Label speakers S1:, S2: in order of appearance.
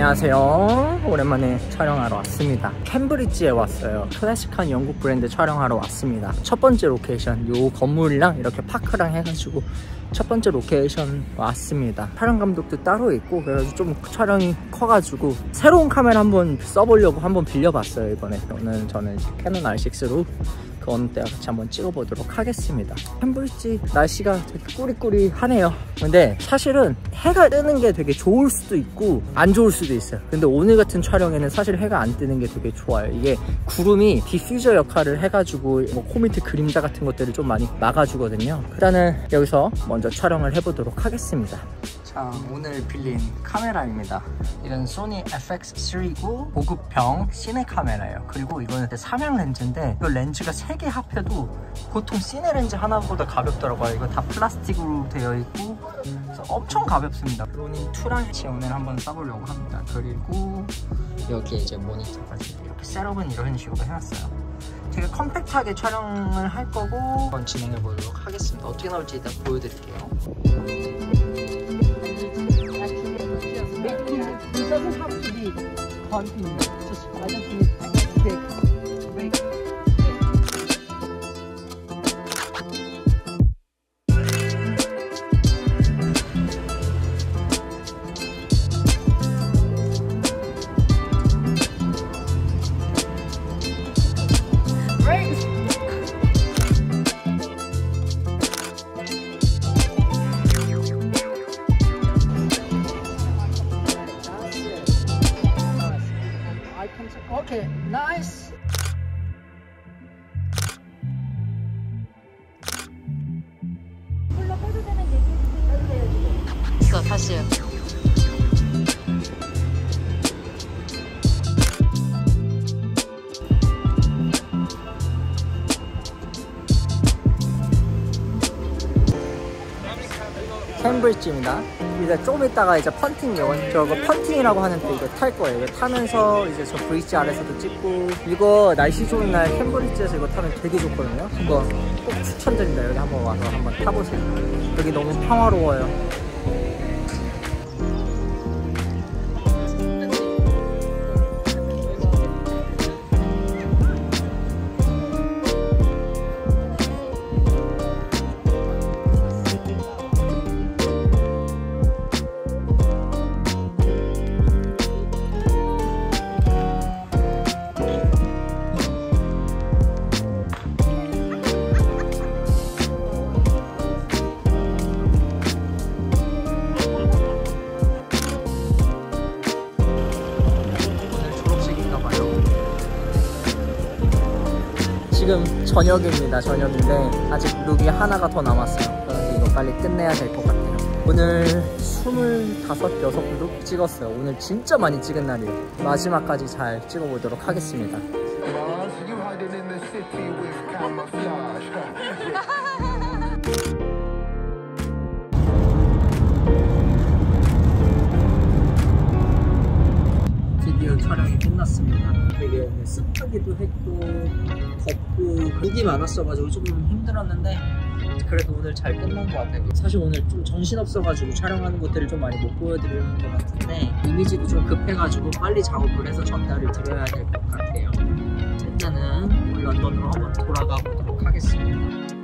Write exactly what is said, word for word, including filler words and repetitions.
S1: 안녕하세요. 오랜만에 촬영하러 왔습니다. 캠브리지에 왔어요. 클래식한 영국 브랜드 촬영하러 왔습니다. 첫 번째 로케이션, 요 건물이랑 이렇게 파크랑 해가지고 첫 번째 로케이션 왔습니다. 촬영 감독도 따로 있고 그래가지고 좀 촬영이 커가지고 새로운 카메라 한번 써보려고 한번 빌려봤어요. 이번에 오늘 저는 캐논 알 식스로 그 어느 때와 같이 한번 찍어보도록 하겠습니다. 캠브리지 날씨가 되게 꾸리꾸리하네요. 근데 사실은 해가 뜨는 게 되게 좋을 수도 있고 안 좋을 수도 있어요. 근데 오늘 같은 촬영에는 사실 해가 안 뜨는 게 되게 좋아요. 이게 구름이 디퓨저 역할을 해가지고 뭐 코 밑에 그림자 같은 것들을 좀 많이 막아주거든요. 일단은 여기서 먼저 촬영을 해보도록 하겠습니다. 자, 오늘 빌린 카메라입니다. 이건 소니 에프엑스 쓰리고 고급형 시네 카메라예요. 그리고 이거는 삼양 렌즈인데 이 렌즈가 세 개 합해도 보통 시네 렌즈 하나보다 가볍더라고요. 이거 다 플라스틱으로 되어 있고 그래서 엄청 가볍습니다. 로닌 투랑 같이 오늘 한번 써보려고 합니다. 그리고 여기에 이제 모니터까지 이렇게 셋업은 이런 식으로 해놨어요. 되게 컴팩트하게 촬영을 할 거고 한번 진행해 보도록 하겠습니다. 어떻게 나올지 일단 보여드릴게요. It doesn't have to be continuous. Just I just need a big, big. Great. Okay, nice.
S2: 이거 다시.
S1: 캠브리지입니다. 이제 좀 이따가 이제 펀팅 요원 저거 펀팅이라고 하는데 이거 탈 거예요. 이거 타면서 이제 저 브릿지 아래서도 찍고 이거 날씨 좋은 날 캠브리지에서 이거 타면 되게 좋거든요. 이거 꼭 추천드립니다. 여기 한번 와서 한번 타보세요. 여기 너무 평화로워요. 지금 저녁입니다. 저녁인데 아직 룩이 하나가 더 남았어요. 그래서 이거 빨리 끝내야 될 것 같아요. 오늘 스물다섯, 여섯 룩 찍었어요. 오늘 진짜 많이 찍은 날이에요. 마지막까지 잘 찍어보도록 하겠습니다. 드디어 촬영이 끝났습니다. 되게 오늘 습하기도 했고 덥고 룩이 많았어가지고 조금 힘들었는데 그래도 오늘 잘 끝난 것 같아요. 사실 오늘 좀 정신없어가지고 촬영하는 것들을 좀 많이 못 보여드리는 것 같은데 이미지도 좀 급해가지고 빨리 작업을 해서 전달을 드려야 될 것 같아요. 일단은 런던으로 한번 돌아가 보도록 하겠습니다.